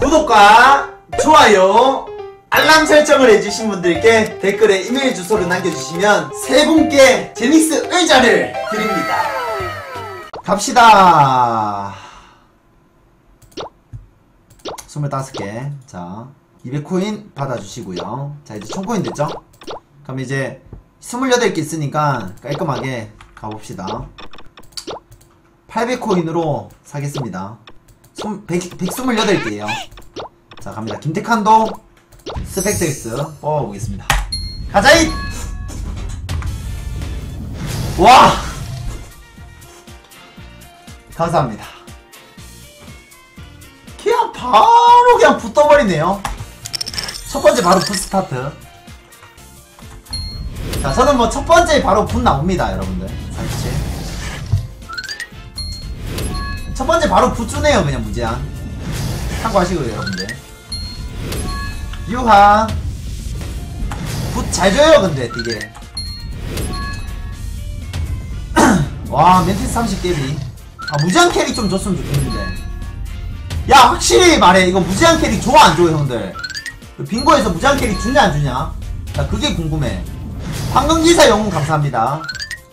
구독과 좋아요 알람 설정을 해주신 분들께 댓글에 이메일 주소를 남겨주시면 세 분께 제닉스 의자를 드립니다. 갑시다. 25개. 자, 200코인 받아주시고요. 자, 이제 1000코인 됐죠? 그럼 이제 28개 있으니까 깔끔하게 가봅시다. 800코인으로 사겠습니다. 128개에요. 자, 갑니다. 김태칸도 스펙덱스 뽑아보겠습니다. 가자잇! 와! 감사합니다. 그냥 바로 그냥 붙어버리네요. 첫번째 바로 풋스타트. 자, 저는 뭐 첫번째 바로 풋 나옵니다, 여러분들. 47. 첫번째 바로 풋 주네요, 그냥 무제한. 참고하시고요, 여러분들. 유하. 풋 잘 줘요, 근데 되게. 와, 멘티스 30개비. 아, 무제한 캐릭 좀 줬으면 좋겠는데. 야, 확실히 말해. 이거 무제한 캐릭 줘, 안 줘, 형들? 빙고에서 무제한 캐릭 주냐, 안 주냐? 나 그게 궁금해. 황금기사 영웅 감사합니다.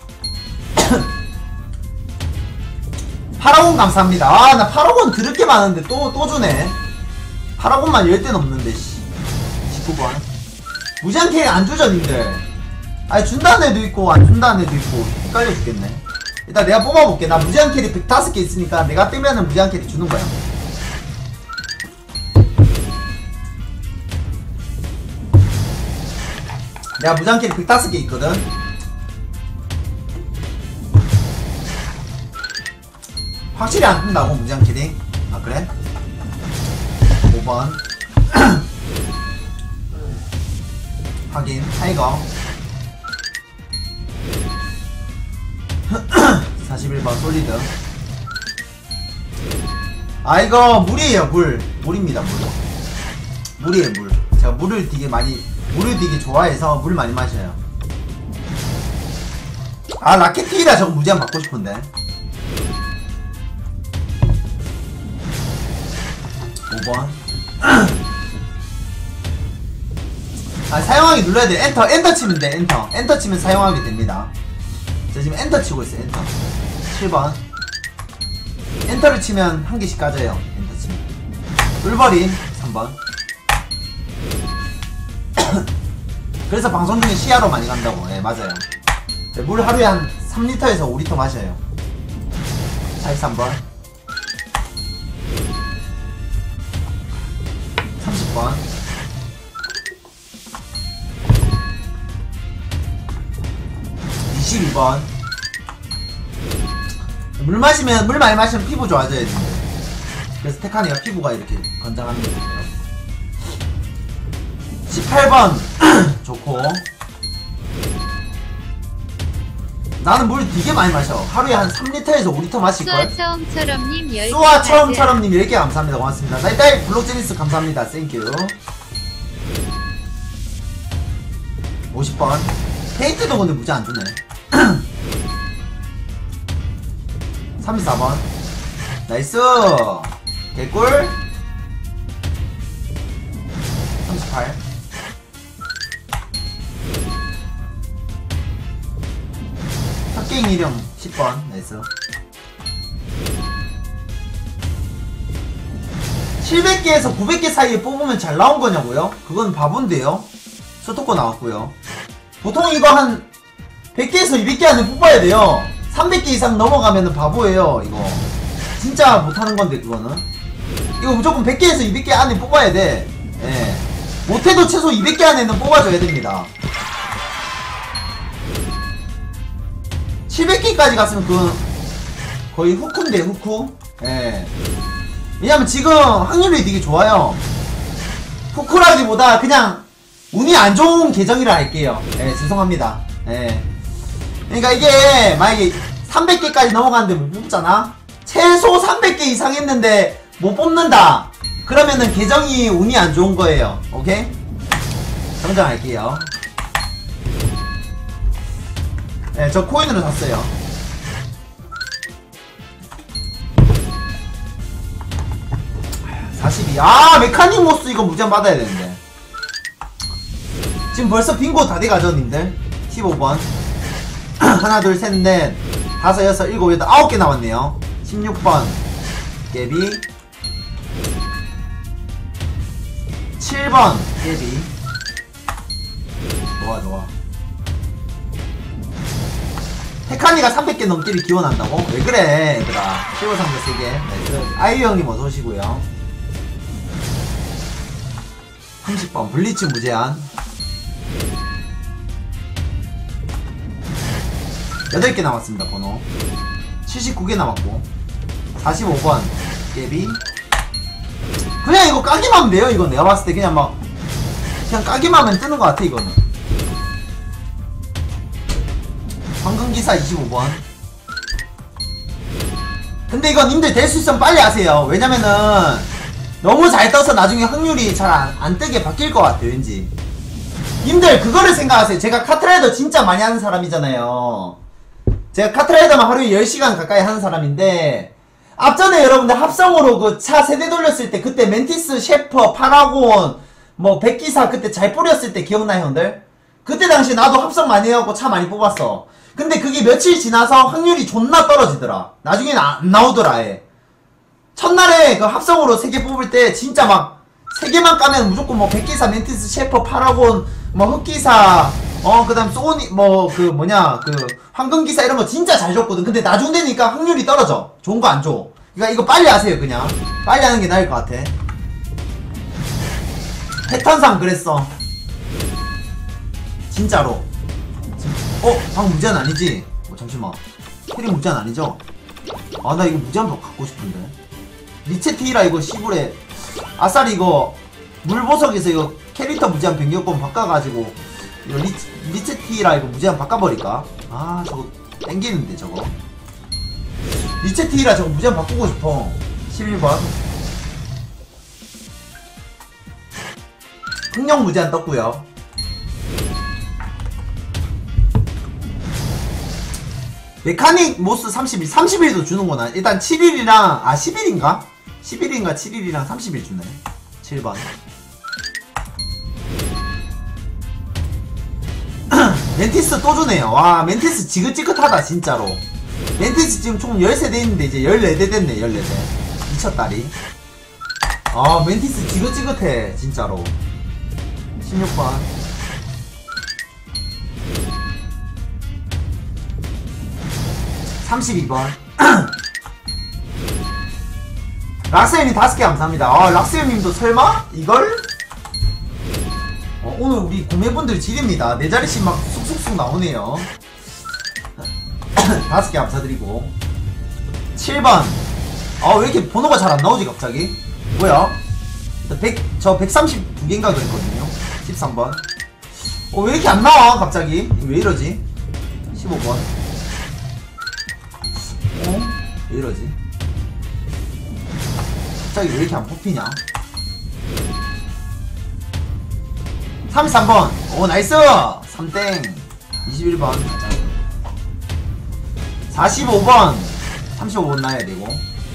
파라곤 감사합니다. 아, 나 파라곤 들을 게 많은데 또 주네. 파라곤만 10대 넘는데, 씨. 19번. 무제한 캐릭 안 주죠, 님들? 아니, 준다는 애도 있고, 안 준다는 애도 있고, 헷갈려 죽겠네. 일단 내가 뽑아볼게. 나 무제한 캐릭 105개 있으니까 내가 뜨면은 무제한 캐릭 주는 거야. 내가 무제한 캐릭 105개 있거든? 확실히 안 뜬다고, 무제한 캐릭? 아, 그래? 5번. 확인. 타이거. 41번 솔리드. 아, 이거 물이에요, 물. 물입니다, 물. 물이에요, 물. 제가 물을 되게 좋아해서 물 많이 마셔요. 아, 라켓티라 저거 무제한 받고 싶은데. 5번. 아, 사용하기 눌러야 돼. 엔터 치면 돼. 엔터 치면 사용하게 됩니다. 저 지금 엔터 치고 있어요. 엔터. 7번. 엔터를 치면 한 개씩 까져요. 엔터 치면. 꿀버린 3번. 그래서 방송 중에 시야로 많이 간다고. 예, 맞아요. 물 하루에 한 3리터에서 5리터 마셔요. 43번. 30번. 물 많이 마시면 피부 좋아져야 돼. 그래서 테카니가 피부가 이렇게 건장합니다. 18번 좋고. 나는 물 되게 많이 마셔. 하루에 한 3리터에서 5리터 마실걸? 수아처럼님 10개. 수아처럼님 10개 감사합니다. 고맙습니다. 나이따이 블록제니스 감사합니다. 땡큐. 50번. 페인트도 근데 무제 안 주네. 34번. 나이스. 개꿀. 38. 탑게임 이름 10번. 나이스. 700개에서 900개 사이에 뽑으면 잘 나온 거냐고요? 그건 바본데요. 수도권 나왔고요. 보통 이거 한 100개에서 200개 안에 뽑아야 돼요. 300개 이상 넘어가면은 바보예요, 이거. 진짜 못하는 건데, 그거는. 이거 무조건 100개에서 200개 안에 뽑아야 돼. 예. 못해도 최소 200개 안에는 뽑아줘야 됩니다. 700개까지 갔으면 그, 거의 후쿠인데, 후쿠. 예. 왜냐면 지금 확률이 되게 좋아요. 후쿠라기보다 그냥 운이 안 좋은 계정이라 할게요. 예, 죄송합니다. 예. 그러니까 이게 만약에 300개까지 넘어가는데 못 뽑잖아? 최소 300개 이상 했는데 못 뽑는다. 그러면은 계정이 운이 안 좋은 거예요. 오케이? 정정할게요. 네, 저 코인으로 샀어요. 42. 아 메카닉 모스 이거 무제한 받아야 되는데. 지금 벌써 빙고 다 돼가죠 님들. 15번 하나 둘 셋 넷 다섯 여섯 일곱 여덟 9개 남았네요. 16번 깨비 7번 깨비. 좋아 좋아. 테카니가 300개 넘기를 기원한다고? 왜 그래 얘들아. 실버 상자 3개. 네, 아이유 형님 어서오시고요. 30번 블리츠 무제한 8개 남았습니다. 번호 79개 남았고 45번 깨비. 그냥 이거 까기만 하면 돼요. 이건 내가 봤을 때 그냥 막 그냥 까기만 하면 뜨는 것 같아. 이거는 황금기사 25번. 근데 이건 님들 될 수 있으면 빨리 하세요. 왜냐면은 너무 잘 떠서 나중에 확률이 잘 안 뜨게 바뀔 것 같아요. 왠지 님들 그거를 생각하세요. 제가 카트라이더 진짜 많이 하는 사람이잖아요. 제가 카트라이더만 하루에 10시간 가까이 하는 사람인데 앞전에 여러분들 합성으로 그 차 세대 돌렸을 때 그때 멘티스, 셰퍼, 파라곤 뭐 백기사 그때 잘 뿌렸을 때 기억나요 형들? 그때 당시에 나도 합성 많이 해갖고 차 많이 뽑았어. 근데 그게 며칠 지나서 확률이 존나 떨어지더라. 나중에는 안 나오더라 아예. 첫날에 그 합성으로 3개 뽑을 때 진짜 막 3개만 까면 무조건 뭐 백기사, 멘티스, 셰퍼, 파라곤 뭐 흑기사 그 다음 소니 뭐 그 뭐냐 그 황금기사 이런 거 진짜 잘 줬거든. 근데 나중 되니까 확률이 떨어져. 좋은 거 안 줘. 그러니까 이거 빨리 하세요. 그냥 빨리 하는 게 나을 것 같아. 패턴상 그랬어 진짜로. 방금 무제한 아니지? 잠시만 캐릭 무제한 아니죠? 아 나 이거 무제한 갖고 싶은데. 리체티라 이거 시골에 아싸리 이거 물보석에서 이거 캐릭터 무제한 변경권 바꿔가지고 이거 리체티라 이거 무제한 바꿔버릴까? 아 저거 땡기는데 저거. 리체티라 저거 무제한 바꾸고 싶어. 11번 흥령 무제한 떴구요. 메카닉 모스 31, 30일도 주는구나. 일단 7일이랑 10일인가? 10일인가 7일이랑 30일 주네. 7번 멘티스 또 주네요. 와 멘티스 지긋지긋하다 진짜로. 멘티스 지금 총 13대 있는데 이제 14대 됐네. 14대 미쳤다리. 아 멘티스 지긋지긋해 진짜로. 16번 32번 락스형님 5개 감사합니다. 락스형님도 설마? 이걸? 오늘 우리 구매분들 질입니다. 4자리씩 막 쑥쑥쑥 나오네요. 5개 감사드리고 7번 왜 이렇게 번호가 잘 안 나오지 갑자기? 뭐야? 저 132개인가 그랬거든요. 13번 왜 이렇게 안 나와 갑자기? 왜 이러지? 15번 왜 이러지? 갑자기 왜 이렇게 안 뽑히냐? 33번 나이스! 3땡 21번 45번 35번 나야 되고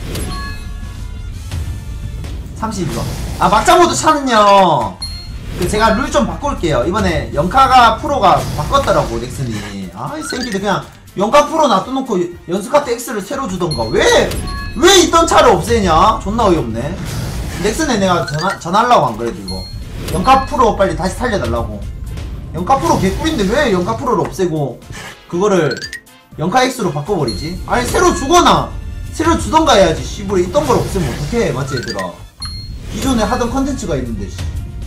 32번 막자모드 차는요 그 제가 룰 좀 바꿀게요. 이번에 영카가 프로가 바꿨더라고 넥슨이. 이 새끼들 그냥 영카 프로 놔둬놓고 연수카트 X를 새로 주던가. 왜 있던 차를 없애냐? 존나 어이없네. 넥슨에 내가 전화하려고 안 그래도 이거 영카 프로 빨리 다시 살려달라고. 영카 프로 개꿀인데 왜 영카 프로를 없애고 그거를 영카 X로 바꿔버리지? 아니 새로 주거나 새로 주던가 해야지. 씨부레 있던 걸 없애면 어떡해. 맞지 얘들아? 기존에 하던 컨텐츠가 있는데 씨.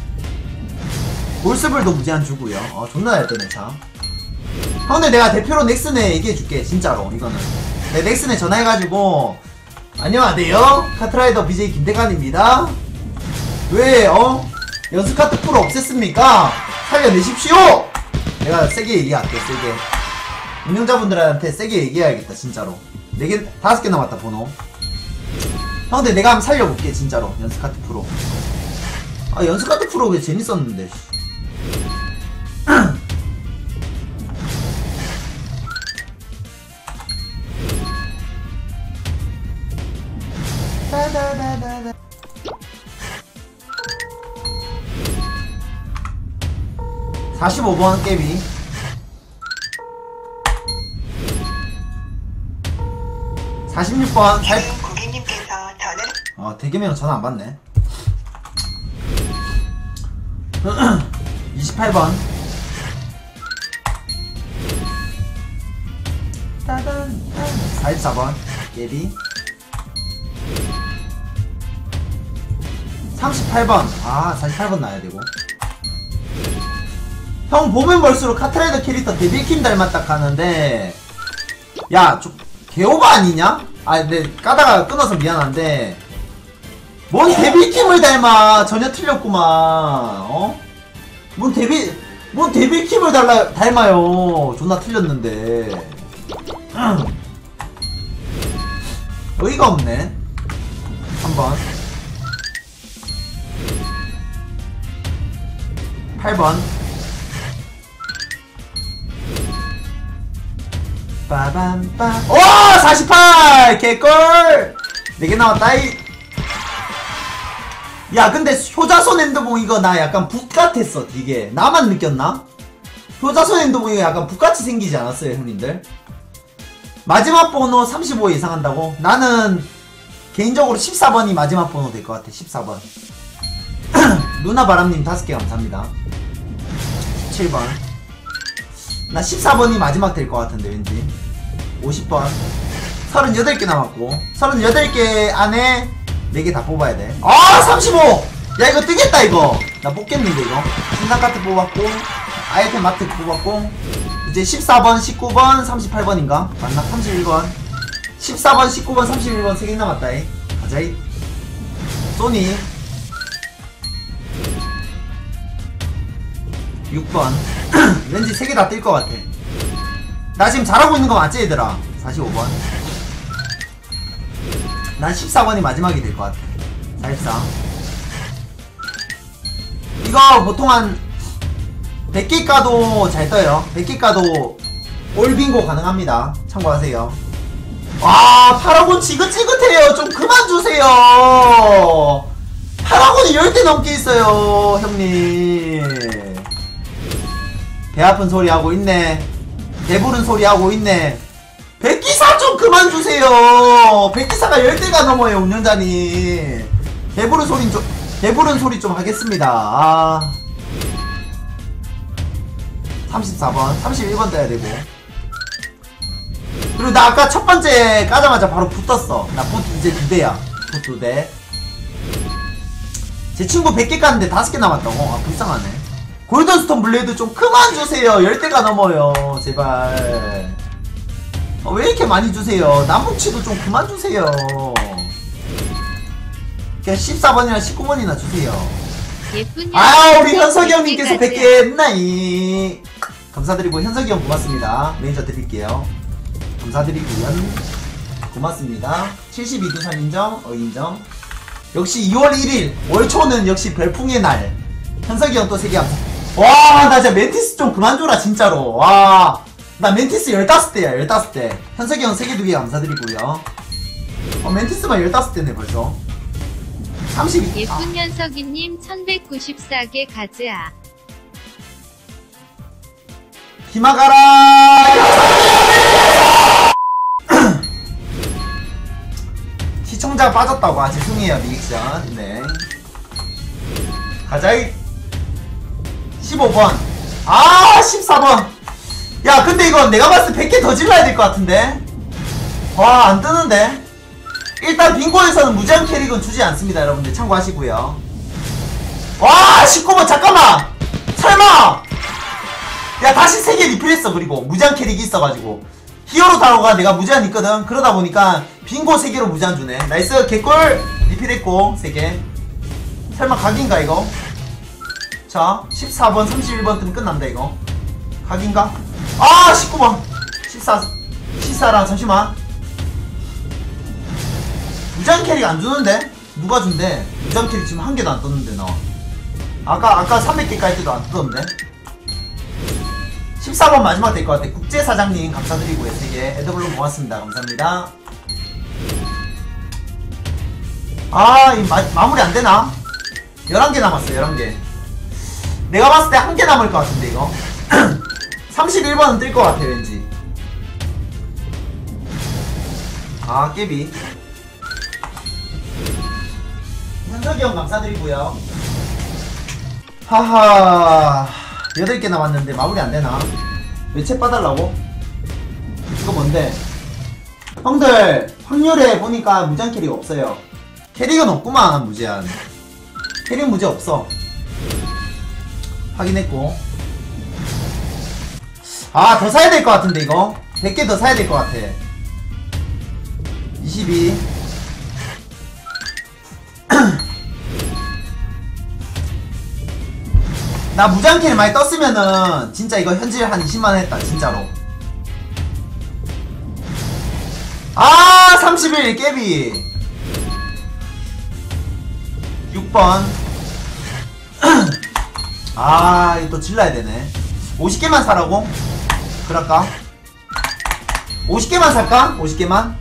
볼스블도 무제한 주고요. 존나 잘 뜨네 참. 형들 내가 대표로 넥슨에 얘기해줄게 진짜로. 이거는 내 넥슨에 전화해가지고 안녕하세요 카트라이더 BJ 김대관입니다. 왜 연수카트 프로 없앴습니까? 살려내십시오! 내가 세게 얘기할게. 세게 운영자분들한테 세게 얘기해야겠다 진짜로. 4개 5개 남았다 번호. 형들 내가 한번 살려볼게 진짜로. 연수카트 프로 연수카트 프로 왜 재밌었는데 45번 깨비. 46번 지금 고객님께서 전화를 대기면 전화 안 받네. 28번 44번 예비. 38번 48번 나야 되고. 형 보면 볼수록 카트라이더 캐릭터 데빌킴 닮았다 하는데, 야 좀 개오바 아니냐? 근데 까다가 끊어서 미안한데 뭔 데빌킴을 닮아. 전혀 틀렸구만. 뭔 데빌킴을 닮아요. 존나 틀렸는데. 어이가 없네. 3번 8번 빠밤빠. 오! 48! 개꿀! 4개 나왔다이. 야 근데 효자손 핸드봉 이거 나 약간 북 같았어. 되게 나만 느꼈나? 효자손 핸드봉 이거 약간 북같이 생기지 않았어요 형님들? 마지막 번호 35 예상한다고? 나는 개인적으로 14번이 마지막 번호 될 것 같아. 14번 루나바람님 5개 감사합니다. 17번 나 14번이 마지막 될 것 같은데 왠지. 50번 38개 남았고 38개 안에 4개 다 뽑아야 돼. 35! 야 이거 뜨겠다 이거. 나 뽑겠는데 이거. 신상카트 뽑았고 아이템 마트 뽑았고 이제 14번 19번 38번인가? 맞나? 31번 14번 19번 31번 3개 남았다이. 가자이. 소니 6번 왠지 3개 다 뜰 것 같아. 나 지금 잘하고 있는 거 맞지 얘들아? 45번 난 14번이 마지막이 될 것 같아. 44 이거 보통 한 100개 까도 잘 떠요. 100개 까도 올빙고 가능합니다. 참고하세요. 와 파라곤 지긋지긋해요. 좀 그만 주세요. 파라곤이 10대 넘게 있어요 형님. 배 아픈 소리 하고 있네. 배부른 소리 하고 있네. 백기사 좀 그만 주세요. 백기사가 10대가 넘어요 운영자님. 배부른 소리 좀 하겠습니다. 34번 31번 떠야 되고. 그리고 나 아까 첫 번째 까자마자 바로 붙었어. 나 붓 이제 2대야. 붓 2대. 제 친구 100개 깠는데 5개 남았다고? 불쌍하네. 골든스톤 블레이드 좀 그만 주세요. 10대가 넘어요. 제발. 왜 이렇게 많이 주세요? 남북치도 좀 그만 주세요. 그냥 14번이나 19번이나 주세요. 우리 현석이 형님께서 100개 했나이. 감사드리고 현석이 형 고맙습니다. 매니저 드릴게요. 감사드리고요. 고맙습니다. 72두산 인정, 인정. 역시 2월 1일 월초는 역시 별풍의 날. 현석이 형 또 3개 감사. 와, 나 진짜 멘티스 좀 그만 줘라 진짜로. 와, 나 멘티스 15대야 15대. 현석이 형 3개 2개 감사드리고요. 멘티스만 15대네 벌써. 32. 예쁜 현석이님 1194개 가즈아. 기마가라. 시청자 빠졌다고. 죄송해요 리액션. 네. 가자이. 15번 14번. 야 근데 이거 내가 봤을 때 100개 더 질러야 될 것 같은데. 와 안뜨는데. 일단 빙고에서는 무제한 캐릭은 주지 않습니다 여러분들 참고하시고요. 와 19번 잠깐만 설마. 야 다시 3개 리필했어. 그리고 무제한 캐릭이 있어가지고 히어로 타로가 내가 무제한 있거든. 그러다 보니까 빙고 3개로 무제한 주네. 나이스. 개꿀 리필했고 3개. 설마 각인가 이거? 자 14번 31번 뜨면 끝난다 이거. 각인가? 19번 14랑 잠시만. 무제한 캐릭 안 주는데? 누가 준대? 무제한 캐릭 지금 1개도 안 떴는데 너. 아까 300개 깔 때도 안 떴는데? 14번 마지막 될 것 같아. 국제사장님 감사드리고요 3개. 에드블룸 고맙습니다. 감사합니다. 이 마무리 안 되나? 11개 남았어 11개. 내가 봤을 때 한 개 남을 것 같은데 이거 31번은 뜰 것 같아 왠지. 아 깨비. 현석이 형 감사드리고요. 하하 8개 남았는데 마무리 안되나? 왜 책 봐달라고? 이거 뭔데? 형들 확률에 보니까 무제한 캐릭 없어요. 캐릭은 없구만. 무제한 캐릭 무제 없어. 확인했고. 아 더 사야 될 것 같은데 이거 100개 더 사야 될 것 같아. 22 나 무제한 캐릭 많이 떴으면은 진짜 이거 현질 한 20만원 했다 진짜로. 아 31 깨비. 6번 아 이거 또 질러야 되네. 50개만 사라고? 그럴까? 50개만 살까? 50개만?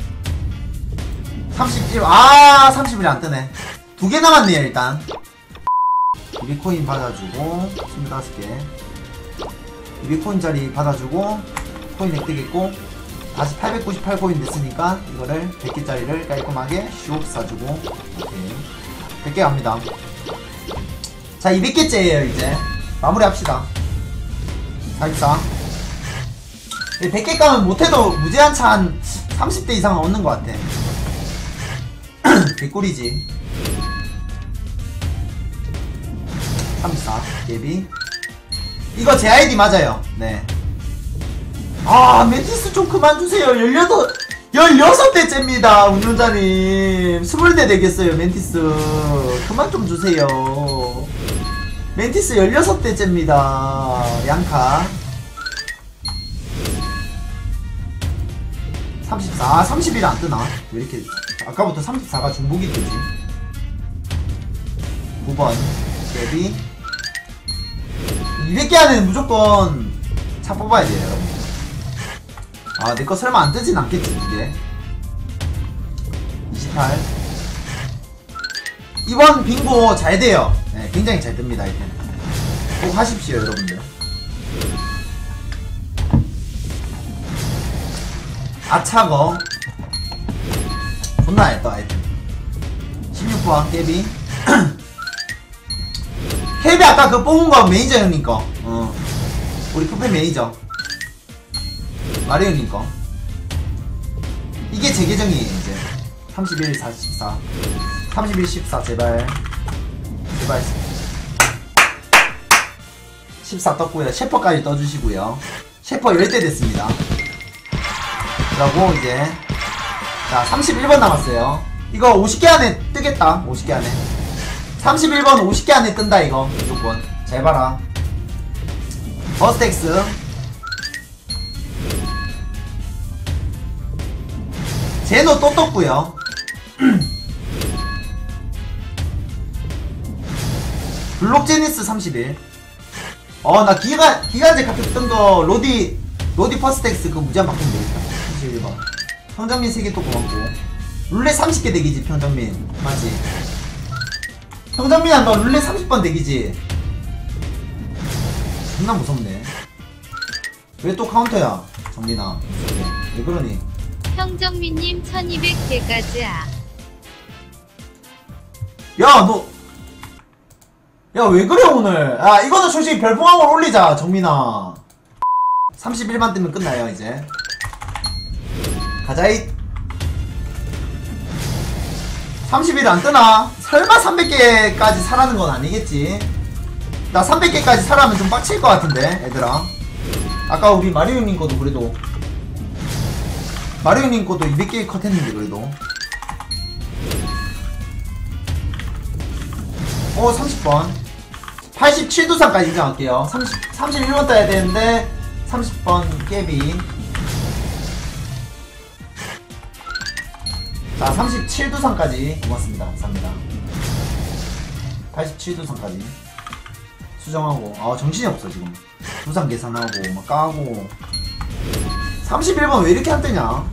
31 아 31이 안 뜨네. 2개 남았네요 일단. 비비코인 받아주고 25개 200코인짜리 받아주고 코인 획득했고 다시 898코인 됐으니까 이거를 100개짜리를 깔끔하게 슉 사주고 오케이 100개 갑니다. 자 200개째예요 이제. 마무리 합시다. 44 100개 까면 못해도 무제한 차 한 30대 이상은 얻는 것 같아. 개꿀이지. 34 예비. 이거 제 아이디 맞아요. 네. 아 멘티스 좀 그만 주세요. 16대째입니다 운전자님. 20대 되겠어요 멘티스. 그만 좀 주세요. 멘티스 16대째입니다 양카. 34 아 31 안뜨나? 왜 이렇게 아까부터 34가 중복이 뜨지? 9번 예비. 200개 안에는 무조건 차 뽑아야 돼요 여러분. 아 내거 설마 안 뜨진 않겠지 이게. 28 이번 빙고 잘 돼요. 네, 굉장히 잘 뜹니다 이때. 꼭 하십시오 여러분들. 아차거 존나 했다 아이템. 16번 깨비. 헤비 아까 그 뽑은거 매니저 형님 거. 우리 푸페 매니저 마리오 형님 거. 이게 제 계정이에요 이제. 31 44 31 14 제발 14 떴고요. 셰퍼까지 떠주시고요. 셰퍼 10대 됐습니다. 그러고 이제 자 31번 남았어요. 이거 50개 안에 뜨겠다. 50개 안에 31번 50개 안에 뜬다 이거 무조건. 잘 봐라. 버스텍스 제노 또 떴고요. 블록제니스 31. 나 기간제 카트 뜬거 로디 퍼스텍스 그거 무제한 바꾸면 되겠다. 31번 평정민 3개 또 고맙고. 룰렛 30개 대기지 평정민 맞지? 평정민아 너 룰렛 30번 대기지? 존나 무섭네. 왜 또 카운터야 정민아. 왜 그러니? 평정민님 1200개까지 아. 야 너 야 왜 그래 오늘. 아 이거는 솔직히 별풍왕을 올리자 정민아. 31만 뜨면 끝나요 이제. 가자잇. 31 안 뜨나? 설마 300개까지 사라는 건 아니겠지? 나 300개까지 사라면 좀 빡칠 것 같은데 얘들아. 아까 우리 마리오님 거도 그래도 마리오님 거도 200개 컷 했는데 그래도. 30번 87두상까지 인정할게요. 31번 따야 되는데 30번 깨비. 자 37두상까지 고맙습니다. 감사합니다. 87두상까지 수정하고. 정신이 없어 지금. 두상 계산하고 막 까고. 31번 왜 이렇게 안 뜨냐?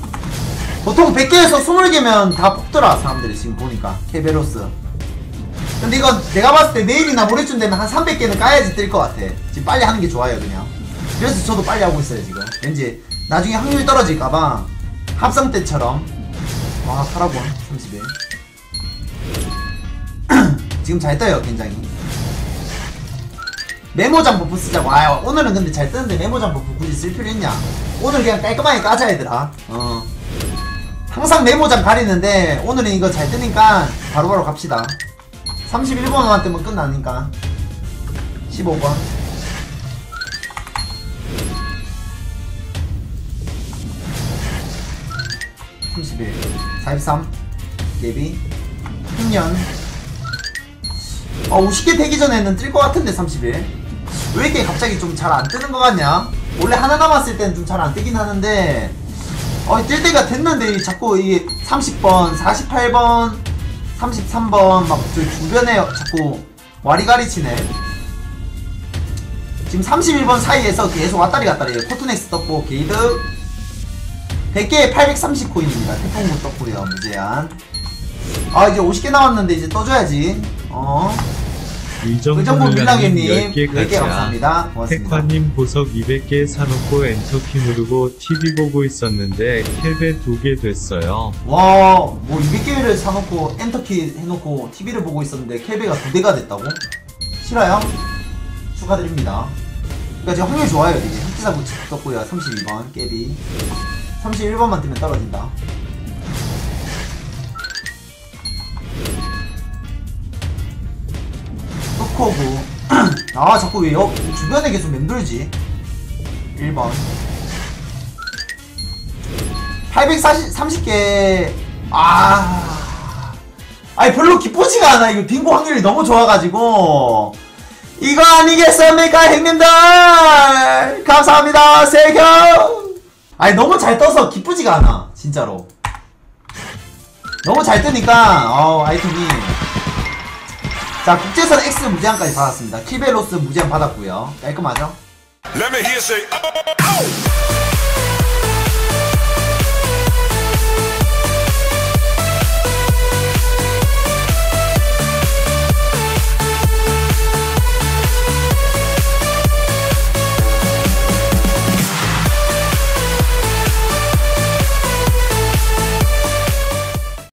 보통 100개에서 20개면 다 뽑더라 사람들이 지금 보니까. 케베로스 근데 이건 내가 봤을 때 내일이나 모레쯤 되면 한 300개는 까야지 뜰 것 같아. 지금 빨리 하는 게 좋아요 그냥. 그래서 저도 빨리 하고 있어요 지금. 왠지 나중에 확률 떨어질까봐 합성 때처럼. 와 파라곤 31 지금 잘 떠요 굉장히. 메모장 버프 쓰자고. 아 오늘은 근데 잘 뜨는데 메모장 버프 굳이 쓸 필요 있냐. 오늘 그냥 깔끔하게 까자 얘들아. 항상 메모장 가리는데 오늘은 이거 잘 뜨니까 바로바로 갑시다. 31번만 뜨면 끝나니까. 15번 31 43 예비 흑년 50개 되기 전에는 뜰 것 같은데 31 왜 이렇게 갑자기 좀 잘 안 뜨는 것 같냐. 원래 하나 남았을 때는 좀 잘 안 뜨긴 하는데 뜰 때가 됐는데 자꾸 이 30번 48번 33번 막 저 주변에 자꾸 와리가리 치네. 지금 31번 사이에서 계속 왔다리 갔다리 해요. 코트넥스 떴고 게이드 100개에 830코인입니다. 태풍무 떴고요. 무제한. 이제 50개 나왔는데 이제 떠줘야지. 의정부 밀라게님 10개 감사합니다. 고맙습니다. 태화님 보석 200개 사놓고 엔터키 누르고 TV 보고 있었는데 캡에 2개 됐어요. 와, 뭐 200개를 사놓고 엔터키 해놓고 TV를 보고 있었는데 캡에가 2개가 됐다고? 실화요? 축하드립니다. 그러니까 지금 확률 좋아요. 이게 흑기사 부츠 떴고요. 32번 깨비 31번만 뜨면 떨어진다. 코구 자꾸 왜 주변에 계속 맴돌지. 1번 830개 아니 별로 기쁘지가 않아. 이거 빙고 확률이 너무 좋아가지고 이거 아니겠습니까 형님들. 감사합니다. 세경. 아니 너무 잘 떠서 기쁘지가 않아 진짜로. 너무 잘 뜨니까 아이템이. 자 국제선 X 무제한까지 받았습니다. 키베로스 무제한 받았고요. 깔끔하죠?